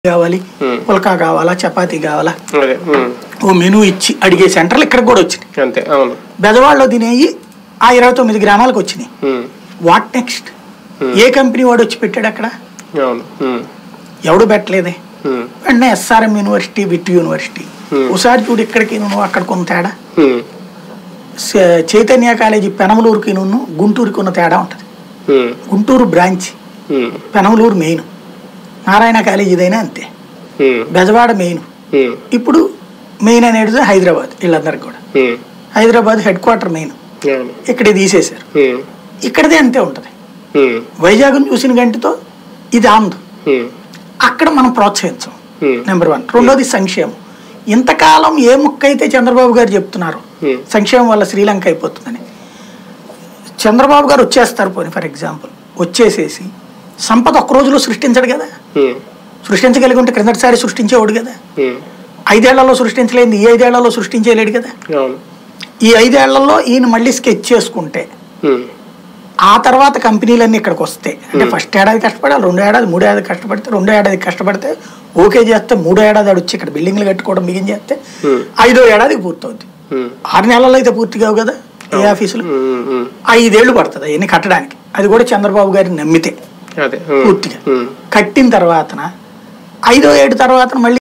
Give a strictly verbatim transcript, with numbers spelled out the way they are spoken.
కావాలి పుల్కా కావాలా చపాతీ కావాలా ఓ మెనూ ఇచ్చి అడిగే సెంటర్లు ఇక్కడ కూడా వచ్చినాయి అంతే అవును బెదవాడలో తినేయి ఆ ఇరవై తొమ్మిది గ్రామాలకు వచ్చినాయి వాట్ నెక్స్ట్ ఏ కంపెనీ వాడు వచ్చి పెట్టాడు అక్కడ ఎవడు పెట్టలేదే వెంటనే ఎస్ఆర్ఎం యూనివర్సిటీ విట్ యూనివర్సిటీ ఒకసారి చూడు ఇక్కడికి నువ్వు అక్కడికి ఉన్న తేడా చైతన్య కాలేజీ పెనమలూరుకి నువ్వు గుంటూరుకి ఉన్న తేడా ఉంటుంది Guntur branch Penamaluru main Narayana college ఇదైనా అంతే బెజవాడ మెయిన్ ఇప్పుడు మెయిన్ అనేది హైదరాబాద్ వీళ్ళందరికి కూడా హైదరాబాద్ హెడ్ క్వార్టర్ మెయిన్ ఇక్కడ తీసేశారు ఇక్కడదే అంతే ఉంటది వైజాగ్ చూసిన గంటతో ఇది ఆంధ్ర అక్కడ మనం ప్రోత్సహించాం నెంబర్ వన్ రెండోది సంక్షేమం ఇంతకాలం ఏ ముక్క అయితే చంద్రబాబు గారు చెప్తున్నారు సంక్షేమం వల్ల శ్రీలంక అయిపోతుందని చంద్రబాబు గారు వచ్చేస్తారు పోనీ ఫర్ ఎగ్జాంపుల్ వచ్చేసేసి సంపద ఒక్క రోజులో సృష్టించడు కదా సృష్టించగలిగి ఉంటే క్రిందటిసారి సృష్టించేవాడు కదా ఐదేళ్లలో సృష్టించలేదు ఈ ఐదేళ్లలో సృష్టించలేడు కదా ఈ ఐదేళ్లలో ఈయన మళ్ళీ స్కెచ్ చేసుకుంటే ఆ తర్వాత కంపెనీలన్నీ ఇక్కడికి వస్తాయి అంటే ఫస్ట్ ఏడాది కష్టపడాలి రెండో ఏడాది మూడో ఏడాది కష్టపడితే రెండో ఏడాది కష్టపడితే ఓకే చేస్తే మూడో ఏడాది వచ్చి ఇక్కడ బిల్డింగ్లు కట్టుకోవడం బిగిన్ చేస్తే ఐదో ఏడాదికి పూర్తవుద్ది ఆరు నెలల్లో అయితే పూర్తి కావు కదా ఏ ఆఫీసులు ఐదేళ్లు పడుతుంది అవన్నీ కట్టడానికి అది కూడా చంద్రబాబు గారిని నమ్మితే పూర్తిగా కట్టిన తర్వాత ఐదో ఏడు తర్వాత మళ్ళీ